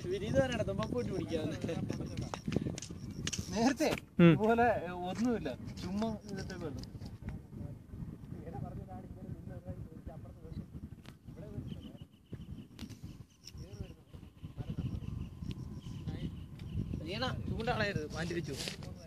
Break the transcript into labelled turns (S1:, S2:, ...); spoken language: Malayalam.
S1: നേരത്തെ ഇതുപോലെ ഒന്നുമില്ല, ചുമ്മാ ഇതൊക്കെ വെള്ളം. ചൂണ്ടാളായിരുന്നു മാറ്റി വെച്ചു.